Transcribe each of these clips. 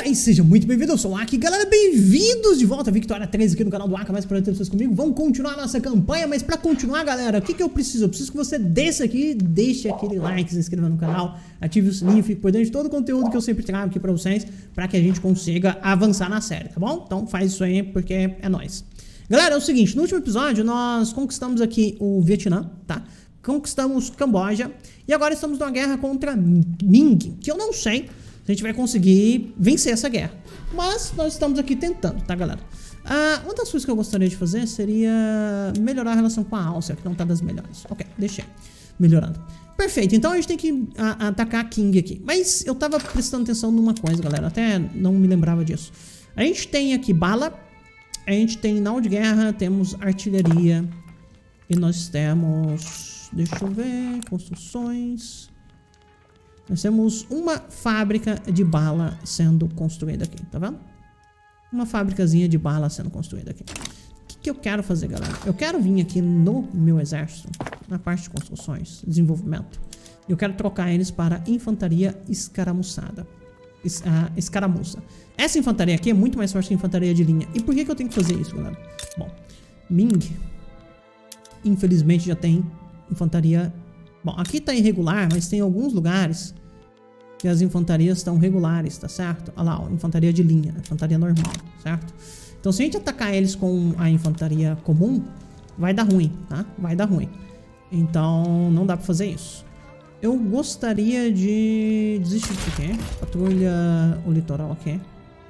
Fala e seja muito bem-vindo, eu sou o Aki, galera, bem-vindos de volta a Victoria 3 aqui no canal do Aki, mais para ter vocês comigo. Vamos continuar a nossa campanha, mas para continuar, galera, o que eu preciso? Eu preciso que você desça aqui, deixe aquele like, se inscreva no canal, ative o sininho, fique por dentro de todo o conteúdo que eu sempre trago aqui para vocês, para que a gente consiga avançar na série, tá bom? Então faz isso aí, porque é nóis. Galera, é o seguinte, no último episódio nós conquistamos aqui o Vietnã, tá? Conquistamos Camboja e agora estamos numa guerra contra Ming, que eu não sei se a gente vai conseguir vencer essa guerra, mas nós estamos aqui tentando, tá, galera? Uma das coisas que eu gostaria de fazer seria melhorar a relação com a Áustria, que não tá das melhores. Ok, deixei melhorando. Perfeito, então a gente tem que atacar a King aqui. Mas eu tava prestando atenção numa coisa, galera, até não me lembrava disso. A gente tem aqui bala, a gente tem nau de guerra, temos artilharia e nós temos, deixa eu ver, construções. Nós temos uma fábrica de bala sendo construída aqui, tá vendo? Uma fábricazinha de bala sendo construída aqui. O que eu quero fazer, galera? Eu quero vir aqui no meu exército, na parte de construções, desenvolvimento. E eu quero trocar eles para infantaria escaramuçada. Escaramuça. Essa infantaria aqui é muito mais forte que a infantaria de linha. E por que eu tenho que fazer isso, galera? Bom, Ming, infelizmente, já tem infantaria. Bom, aqui tá irregular, mas tem alguns lugares que as infantarias estão regulares, tá certo? Olha lá, ó, infantaria de linha, infantaria normal, certo? Então se a gente atacar eles com a infantaria comum, vai dar ruim, tá? Vai dar ruim. Então não dá pra fazer isso. Eu gostaria de desistir disso aqui. Patrulha o litoral aqui.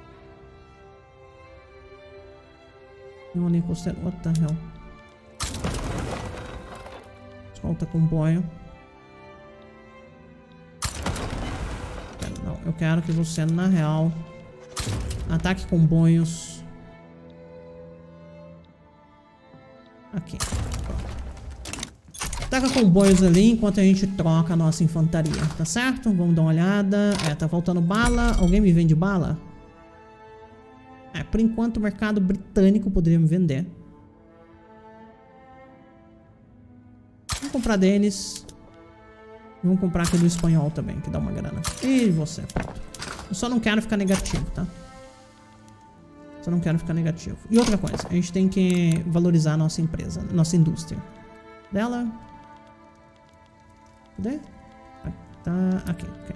Não, nem costeiro. What the hell? Escolta comboio. Não, eu quero que você, na real, ataque comboios. Aqui. Ataca comboios ali enquanto a gente troca a nossa infantaria, tá certo? Vamos dar uma olhada. Tá faltando bala. Alguém me vende bala? Por enquanto o mercado britânico poderia me vender. Vamos comprar deles. Vamos comprar aqui do espanhol também, que dá uma grana. E você, pronto. Eu só não quero ficar negativo, tá? Só não quero ficar negativo. E outra coisa, a gente tem que valorizar a nossa empresa, nossa indústria. Dela. Cadê? Tá aqui, ok.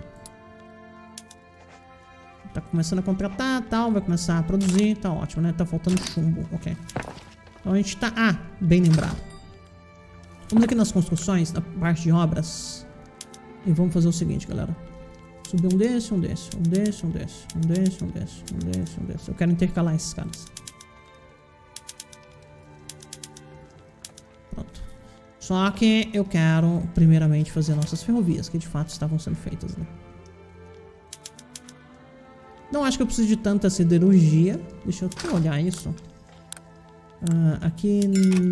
Tá começando a contratar, tal, vai começar a produzir, tá ótimo, né? Tá faltando chumbo, ok. Então a gente tá... bem lembrado. Vamos aqui nas construções, na parte de obras. E vamos fazer o seguinte, galera. Subir um desse, um desse, um desse, um desse, um desse, um desse, um desse, um desse. Eu quero intercalar esses caras. Pronto. Só que eu quero, primeiramente, fazer nossas ferrovias, que de fato estavam sendo feitas, né? Não acho que eu preciso de tanta siderurgia. Deixa eu até olhar isso. Aqui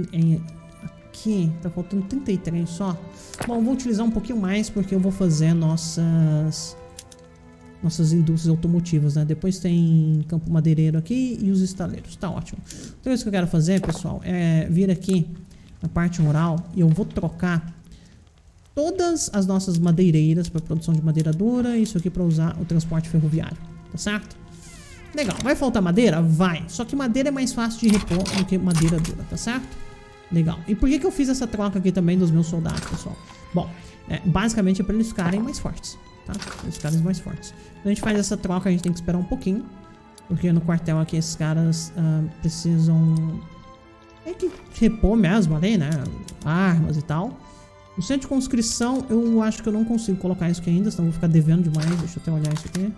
tá faltando 33 só. Bom, vou utilizar um pouquinho mais porque eu vou fazer nossas indústrias automotivas, né? Depois tem campo madeireiro aqui e os estaleiros. Tá ótimo. Então isso que eu quero fazer, pessoal, é vir aqui na parte rural e eu vou trocar todas as nossas madeireiras para produção de madeira dura e isso aqui para usar o transporte ferroviário, tá certo? Legal. Vai faltar madeira? Vai. Só que madeira é mais fácil de repor do que madeira dura, tá certo? Legal. E por que eu fiz essa troca aqui também dos meus soldados, pessoal? Bom, basicamente é para eles ficarem mais fortes, tá? Pra eles ficarem mais fortes. Quando a gente faz essa troca, a gente tem que esperar um pouquinho. Porque no quartel aqui, esses caras precisam... que repor mesmo ali, né? Armas e tal. No centro de conscrição, eu acho que eu não consigo colocar isso aqui ainda, senão eu vou ficar devendo demais. Deixa eu até olhar isso aqui.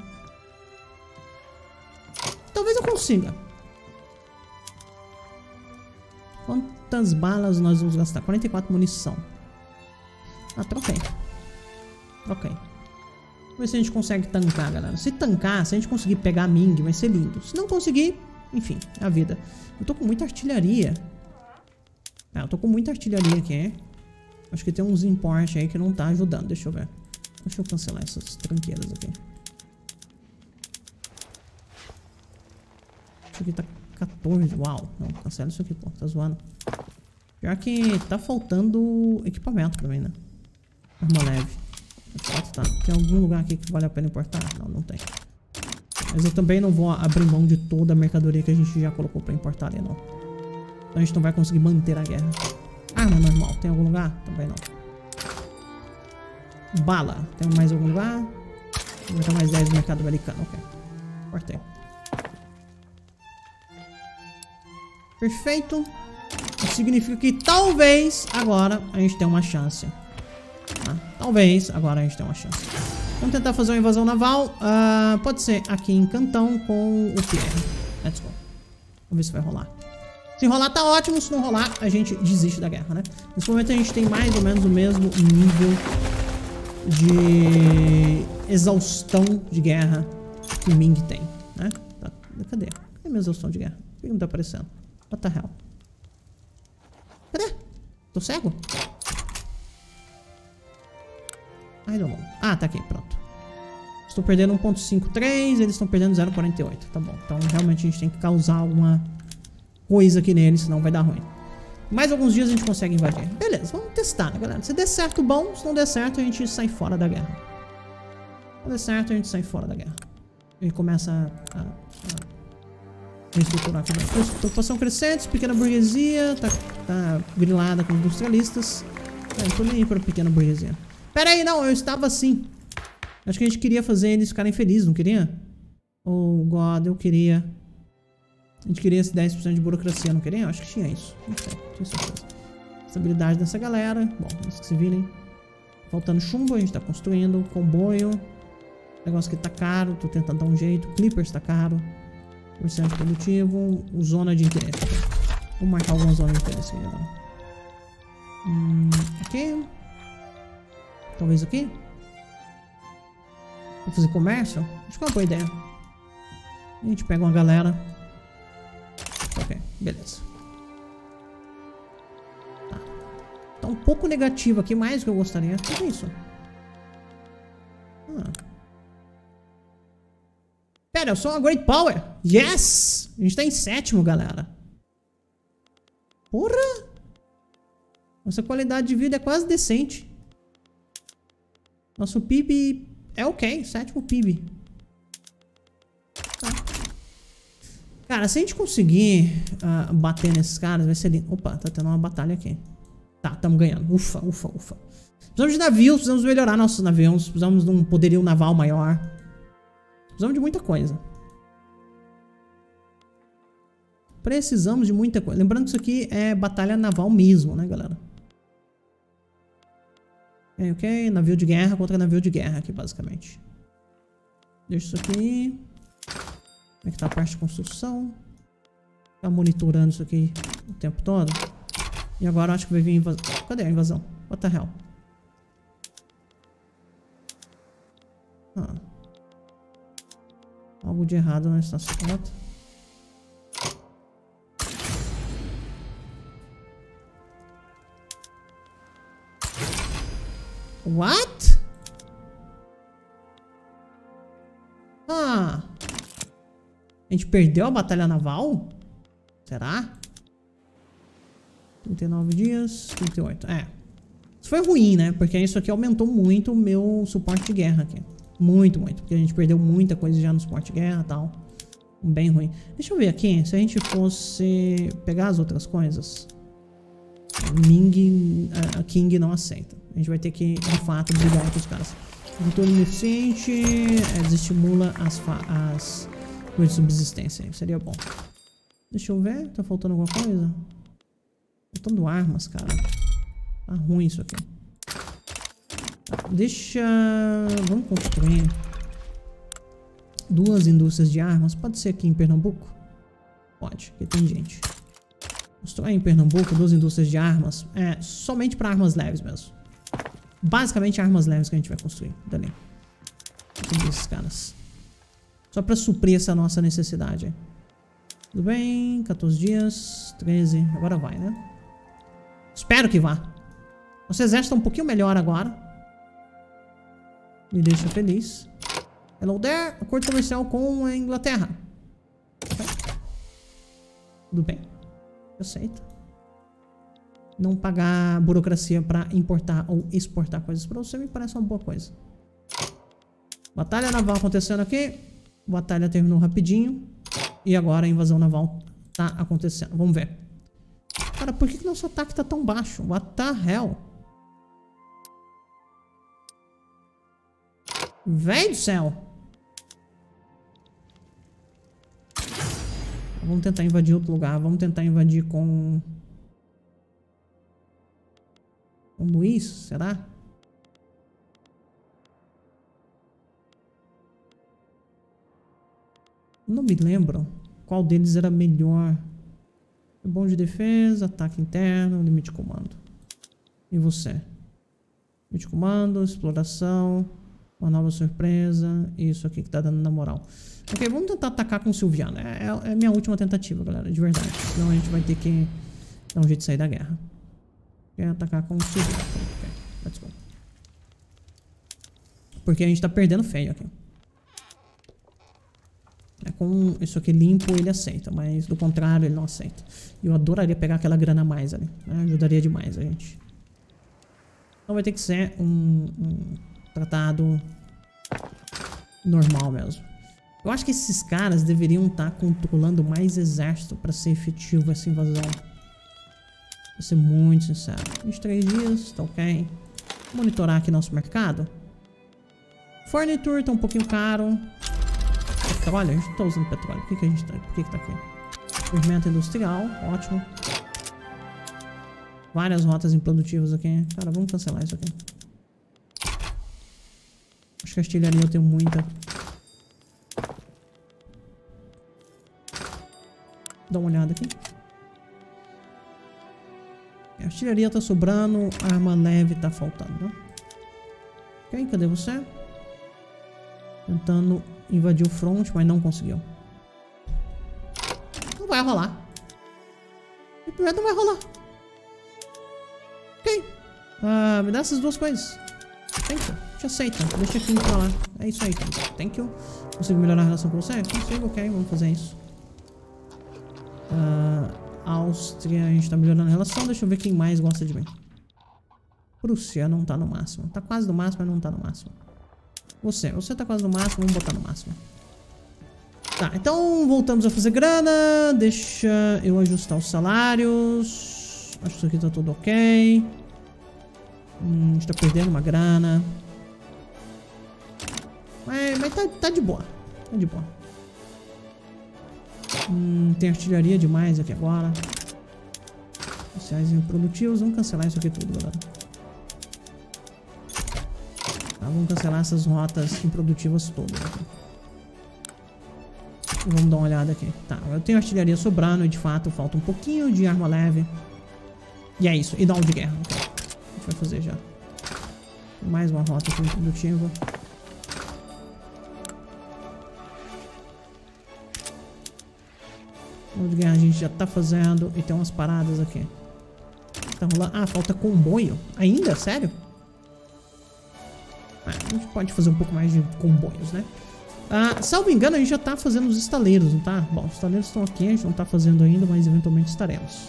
Talvez eu consiga. Quantas balas nós vamos gastar? 44 munição. Troquei. Troquei. Vamos ver se a gente consegue tancar, galera. Se tancar, se a gente conseguir pegar a Ming, vai ser lindo. Se não conseguir, enfim, é a vida. Eu tô com muita artilharia. Eu tô com muita artilharia aqui, hein? Acho que tem uns importes aí que não tá ajudando. Deixa eu ver. Deixa eu cancelar essas tranqueiras aqui. Isso aqui tá 14, uau. Não, cancela isso aqui, pô, tá zoando. Pior que tá faltando equipamento pra mim, né? Arma leve. Tá. Tem algum lugar aqui que vale a pena importar? Não, não tem. Mas eu também não vou abrir mão de toda a mercadoria que a gente já colocou pra importar ali, não. Então a gente não vai conseguir manter a guerra. Arma normal, tem algum lugar? Também não. Bala, tem mais algum lugar? Vou botar mais 10 no mercado americano, ok. Cortei. Perfeito. Isso significa que talvez agora a gente tenha uma chance. Tá? Talvez agora a gente tenha uma chance. Vamos tentar fazer uma invasão naval. Pode ser aqui em Cantão com o Pierre. Let's go. Vamos ver se vai rolar. Se rolar tá ótimo, se não rolar a gente desiste da guerra, né? Nesse momento a gente tem mais ou menos o mesmo nível de exaustão de guerra que o Ming tem, né? Tá. Cadê? Cadê a minha exaustão de guerra? Por que não tá aparecendo? What the hell? Cadê? Tô cego? I don't know. Ah, tá aqui, pronto. Estou perdendo 1.53, eles estão perdendo 0.48. Tá bom, então realmente a gente tem que causar alguma coisa aqui neles, senão vai dar ruim. Mais alguns dias a gente consegue invadir. Beleza, vamos testar, né, galera? Se der certo, bom. Se não der certo, a gente sai fora da guerra. Se não der certo, a gente sai fora da guerra. E começa a reestruturar aqui. População crescente, pequena burguesia. Tá grilada com industrialistas. Não tô nem aí pra pequena burguesia. Pera aí, não, eu estava assim. Acho que a gente queria fazer eles ficarem felizes, não queria? Oh, God, eu queria. A gente queria esse 10% de burocracia, não queria? Eu acho que tinha isso. Não sei, tinha certeza. Estabilidade dessa galera. Bom, eles que se virem. Faltando chumbo, a gente tá construindo. Comboio. Negócio que tá caro, tô tentando dar um jeito. Clippers tá caro. Porcento produtivo. Zona de interesse. Vou marcar alguma zona de interesse aqui, galera. Aqui. Talvez aqui. Vou fazer comércio? Acho que é uma boa ideia. A gente pega uma galera. Ok, beleza. Tá um pouco negativo aqui, mais do que eu gostaria. O que é isso? Pera, eu sou uma Great Power. Yes! A gente tá em 7º, galera. Porra! Nossa qualidade de vida é quase decente. Nosso PIB é ok. 7º PIB. Tá. Cara, se a gente conseguir bater nesses caras, vai ser lindo. Opa, tá tendo uma batalha aqui. Tá, estamos ganhando. Ufa, ufa, ufa. Precisamos de navios, precisamos melhorar nossos navios. Precisamos de um poderio naval maior. Precisamos de muita coisa. Precisamos de muita coisa. Lembrando que isso aqui é batalha naval mesmo, né, galera? Ok, navio de guerra contra navio de guerra aqui, basicamente. Deixa isso aqui. Como é que tá a parte de construção? Tá monitorando isso aqui o tempo todo. E agora acho que vai vir a invasão. Cadê a invasão? What the hell? Algo de errado não está certo. What? A gente perdeu a batalha naval? Será? 39 dias, 38. Isso foi ruim, né? Porque isso aqui aumentou muito o meu suporte de guerra aqui. Muito, muito. Porque a gente perdeu muita coisa já no suporte de guerra e tal. Bem ruim. Deixa eu ver aqui. Se a gente fosse pegar as outras coisas. A King não aceita. A gente vai ter que, de fato, brigar com os caras. Retorno ineficiente desestimula as coisas de subsistência. Seria bom. Deixa eu ver. Tá faltando alguma coisa? Faltando armas, cara. Tá ruim isso aqui. Deixa... Vamos construir 2 indústrias de armas. Pode ser aqui em Pernambuco? Pode, aqui tem gente. Construir em Pernambuco 2 indústrias de armas. Somente para armas leves mesmo. Basicamente armas leves que a gente vai construir dali. Todos esses caras. Só para suprir essa nossa necessidade. Tudo bem, 14 dias, 13. Agora vai, né? Espero que vá. Nosso exército tá um pouquinho melhor agora. Me deixa feliz. Hello there. Acordo comercial com a Inglaterra. Okay. Tudo bem. Eu aceito. Não pagar burocracia pra importar ou exportar coisas pra você me parece uma boa coisa. Batalha naval acontecendo aqui. A batalha terminou rapidinho. E agora a invasão naval tá acontecendo. Vamos ver. Cara, por que nosso ataque tá tão baixo? What the hell? Véi do céu! Vamos tentar invadir outro lugar. Vamos tentar invadir com... Luiz, será? Não me lembro qual deles era melhor. Bom de defesa, ataque interno, limite de comando. E você? Limite de comando, exploração, uma nova surpresa. Isso aqui que tá dando na moral. Ok, vamos tentar atacar com o Silviano. É minha última tentativa, galera, de verdade. Senão a gente vai ter que dar um jeito de sair da guerra. Quer atacar com o Silviano. Ok, let's go. Porque a gente tá perdendo feio aqui. Com isso aqui limpo ele aceita, mas do contrário ele não aceita. Eu adoraria pegar aquela grana a mais ali, né? Ajudaria demais a gente. Então vai ter que ser um tratado normal mesmo. Eu acho que esses caras deveriam estar controlando mais exército para ser efetivo essa invasão. Vou ser muito sincero. 23 dias, tá ok. Vou monitorar aqui nosso mercado. Forniture tá um pouquinho caro. Petróleo? A gente não tá usando petróleo. Por que a gente tá? Por que tá aqui? Fermento industrial, ótimo. Várias rotas improdutivas aqui. Cara, vamos cancelar isso aqui. Acho que a artilharia eu tenho muita. Dá uma olhada aqui. A artilharia tá sobrando, a arma leve tá faltando, né? Ok, cadê você? Tentando invadir o front, mas não conseguiu. Não vai rolar. Não vai rolar. Ok. Me dá essas duas coisas. Thank you. Te aceita. Deixa aqui pra lá. É isso aí, thank you. Consigo melhorar a relação com você? Consigo, ok. Vamos fazer isso. Áustria, a gente tá melhorando a relação. Deixa eu ver quem mais gosta de mim. Prússia não tá no máximo. Tá quase no máximo, mas não tá no máximo. Você tá quase no máximo, vamos botar no máximo. Tá, então voltamos a fazer grana. Deixa eu ajustar os salários. Acho que isso aqui tá tudo ok. A gente tá perdendo uma grana. Mas tá de boa. Tá de boa. Tem artilharia demais aqui agora. Sociais improdutivos. Vamos cancelar isso aqui tudo, galera. Tá, vamos cancelar essas rotas improdutivas todas aqui. E vamos dar uma olhada aqui. Tá, eu tenho artilharia sobrando e de fato falta um pouquinho de arma leve. E é isso. E dá um de guerra. Okay. A gente vai fazer já. Mais uma rota aqui improdutiva. O de guerra a gente já tá fazendo. E tem umas paradas aqui. Tá rolando. Ah, falta comboio. Ainda? Sério? A gente pode fazer um pouco mais de comboios, né? Salvo engano, a gente já tá fazendo os estaleiros, não tá? Bom, os estaleiros estão aqui, a gente não tá fazendo ainda, mas eventualmente estaremos.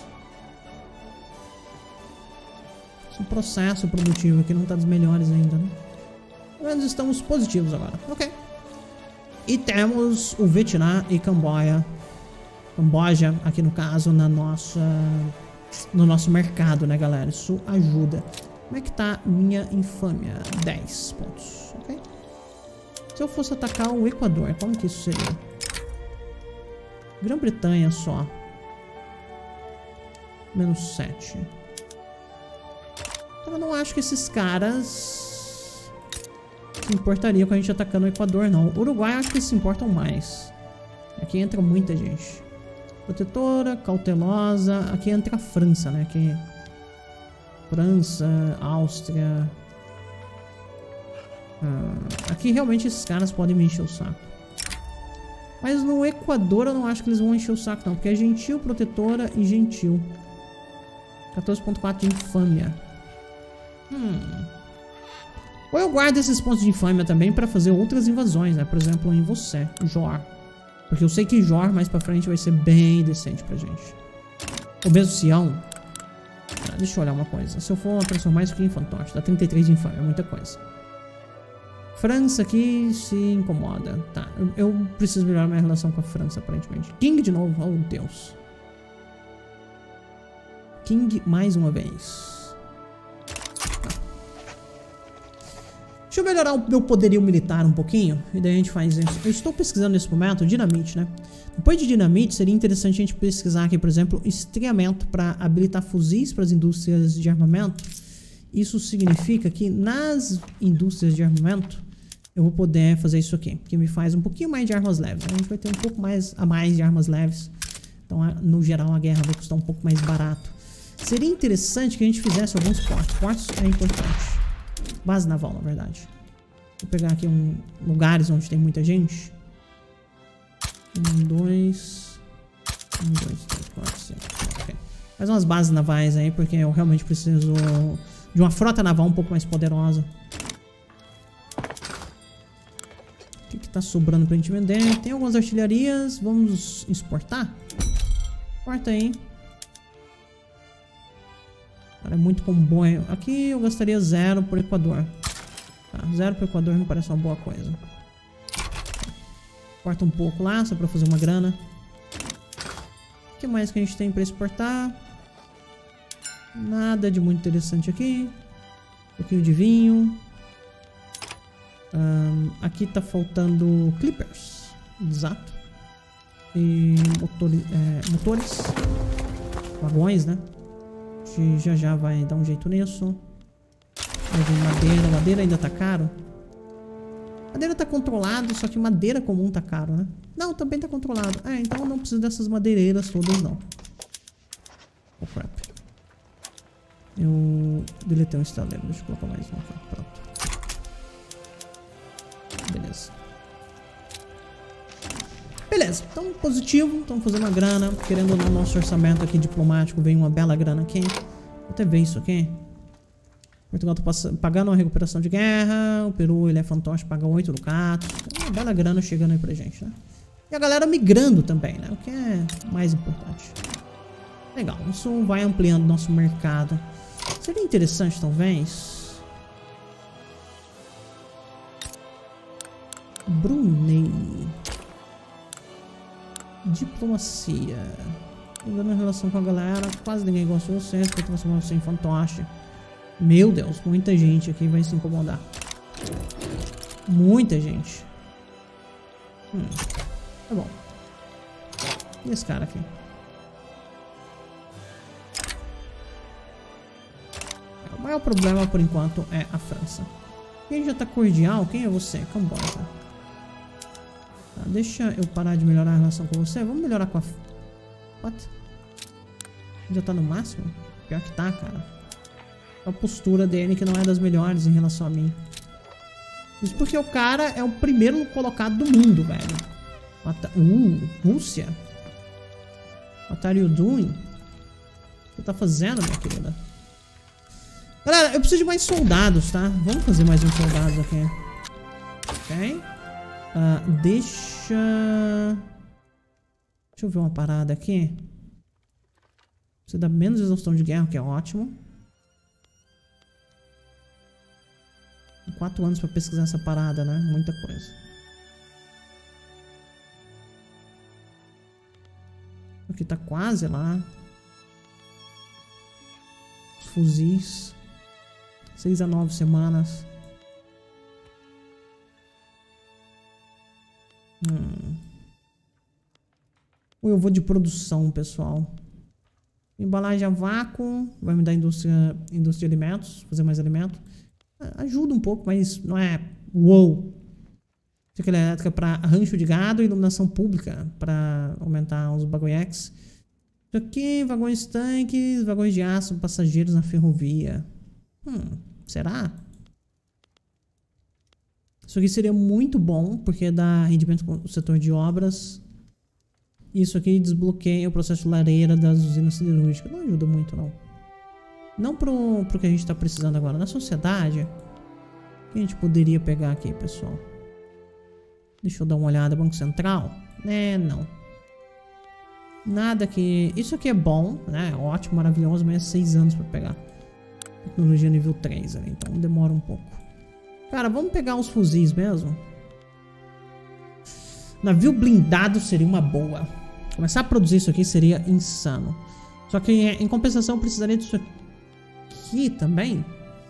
Esse processo produtivo aqui não tá dos melhores ainda, né? Mas estamos positivos agora. Ok. E temos o Vietnã e Camboja aqui no caso no nosso mercado, né, galera? Isso ajuda. Como é que tá minha infâmia? 10 pontos, ok? Se eu fosse atacar o Equador, como que isso seria? Grã-Bretanha só. Menos 7. Então eu não acho que esses caras se importariam com a gente atacando o Equador, não. O Uruguai eu acho que eles se importam mais. Aqui entra muita gente. Protetora, cautelosa. Aqui entra a França, né? Aqui... França, Áustria. Aqui realmente esses caras podem me encher o saco. Mas no Equador eu não acho que eles vão encher o saco não. Porque é gentil, protetora e gentil. 14.4 de infâmia. Ou eu guardo esses pontos de infâmia também pra fazer outras invasões, né? Por exemplo, em você, Jor. Porque eu sei que Jor mais pra frente vai ser bem decente pra gente. O mesmo Sião. Deixa eu olhar uma coisa. Se eu for transformar isso aqui em fantoche, dá 33 de infâmia, é muita coisa. França aqui se incomoda. Tá, eu preciso melhorar minha relação com a França, aparentemente. King de novo, oh Deus. King mais uma vez. Tá. Deixa eu melhorar o meu poderio militar um pouquinho. E daí a gente faz isso. Eu estou pesquisando nesse momento dinamite, né? Depois de dinamite, seria interessante a gente pesquisar aqui, por exemplo, estriamento para habilitar fuzis para as indústrias de armamento. Isso significa que nas indústrias de armamento eu vou poder fazer isso aqui, que me faz um pouquinho mais de armas leves. A gente vai ter um pouco mais a mais de armas leves. Então, no geral, a guerra vai custar um pouco mais barato. Seria interessante que a gente fizesse alguns portos. Portos é importante. Base naval, na verdade. Vou pegar aqui lugares onde tem muita gente. 1, 2, 3, 4, 5. Ok. Faz umas bases navais aí, porque eu realmente preciso de uma frota naval um pouco mais poderosa. O que tá sobrando pra gente vender? Tem algumas artilharias. Vamos exportar? Exporta aí. Cara, é muito comboio. Aqui eu gastaria 0 por Equador. Tá, 0 por Equador me parece uma boa coisa. Exporta um pouco lá, só pra fazer uma grana. O que mais que a gente tem pra exportar? Nada de muito interessante aqui. Um pouquinho de vinho. Aqui tá faltando clippers. Exato. E motores. Vagões, né? A gente já vai dar um jeito nisso. Vai vir madeira. Madeira ainda tá caro. Madeira tá controlado, só que madeira comum tá caro, né? Não, também tá controlado. Então eu não preciso dessas madeireiras todas, não. Oh, crap. Eu deletei um estaleiro. Deixa eu colocar mais um aqui. Pronto. Beleza. Beleza, então positivo. Estamos fazendo uma grana. Querendo ou não, nosso orçamento aqui diplomático veio uma bela grana aqui. Vou até ver isso aqui. Portugal tá pagando uma recuperação de guerra. O Peru, ele é fantoche, paga 8 ducatos. Uma bela grana chegando aí pra gente, né? E a galera migrando também, né? O que é mais importante. Legal, isso vai ampliando nosso mercado. Seria interessante, talvez... Brunei. Diplomacia. Mudando a relação com a galera. Quase ninguém gosta de você. Porque transformar você em fantoche. Meu Deus, muita gente aqui vai se incomodar. Muita gente. Tá bom. E esse cara aqui? O maior problema por enquanto é a França. Quem já tá cordial? Quem é você? Camboja. Tá, deixa eu parar de melhorar a relação com você. Vamos melhorar com a... What? Já tá no máximo? Pior que tá, cara. A postura dele que não é das melhores em relação a mim. Isso porque o cara é o primeiro colocado do mundo, velho. Rússia. What are you doing? O que você tá fazendo, minha querida? Galera, eu preciso de mais soldados, tá? Vamos fazer mais uns soldados aqui. Ok. Deixa eu ver uma parada aqui. Você dá menos exaustão de guerra, que é ótimo. 4 anos pra pesquisar essa parada, né? Muita coisa. Aqui tá quase lá. Os fuzis. 6 a 9 semanas. Eu vou de produção, pessoal. Embalagem a vácuo. Vai me dar indústria de alimentos. Fazer mais alimento. Ajuda um pouco, mas não é uou. Cerca elétrica para rancho de gado e iluminação pública para aumentar os bagulhex. Isso aqui, vagões tanques, vagões de aço, passageiros na ferrovia. Será? Isso aqui seria muito bom, porque dá rendimento com o setor de obras. Isso aqui desbloqueia o processo de lareira das usinas siderúrgicas. Não ajuda muito, não. Não pro que a gente tá precisando agora. Na sociedade, o que a gente poderia pegar aqui, pessoal? Deixa eu dar uma olhada. Banco Central? Não. Nada que... Isso aqui é bom, né? Ótimo, maravilhoso, mas é 6 anos pra pegar. Tecnologia nível 3 ali, então demora um pouco. Cara, vamos pegar os fuzis mesmo. Navio blindado seria uma boa. Começar a produzir isso aqui seria insano. Só que em compensação eu precisaria disso aqui também.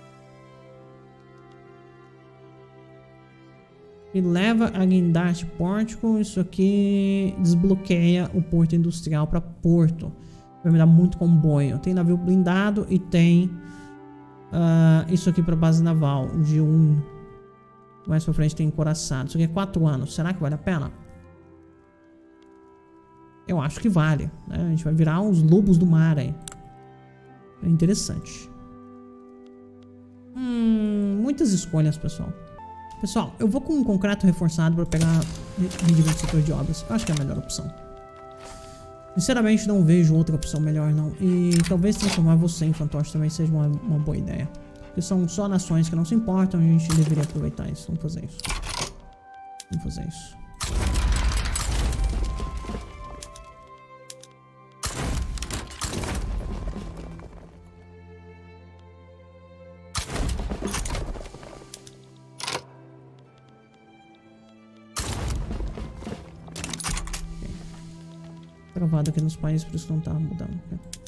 E leva a guindaste pórtico. Isso aqui desbloqueia o porto industrial para porto. Vai me dar muito comboio. Tem navio blindado e tem isso aqui para base naval. De um. Mais pra frente tem encoraçado. Isso aqui é 4 anos. Será que vale a pena? Eu acho que vale, né? A gente vai virar uns lobos do mar aí. É interessante. Muitas escolhas, pessoal. Pessoal, eu vou com um concreto reforçado para pegar rendimento do setor de obras. Eu acho que é a melhor opção. Sinceramente, não vejo outra opção melhor, não. E talvez transformar você em fantoche também seja uma boa ideia. Porque são só nações que não se importam e a gente deveria aproveitar isso. Vamos fazer isso. Vamos fazer isso. Travado aqui nos países, por isso que não tá mudando.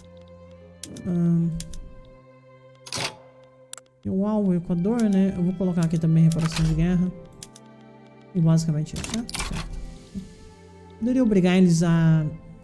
E o alvo, o Equador, né? Eu vou colocar aqui também reparação de guerra. E basicamente isso, né? Certo. Poderia obrigar eles a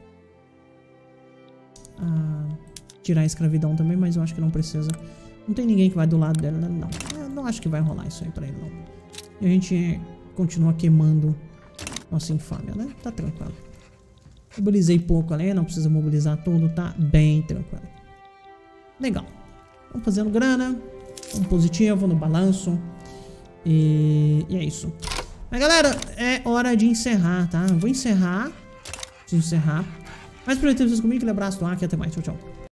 tirar a escravidão também, mas eu acho que não precisa. Não tem ninguém que vai do lado dele, né? Não. Eu não acho que vai rolar isso aí pra ele, não. E a gente continua queimando nossa infâmia, né? Tá tranquilo. Mobilizei pouco ali, não precisa mobilizar tudo, tá bem tranquilo. Legal. Vamos fazendo grana. Vamos positivo no balanço. E é isso. Mas galera, é hora de encerrar, tá? Eu vou encerrar. Preciso encerrar. Mas por aí, vocês comigo. Aquele abraço do Aki e até mais. Tchau, tchau.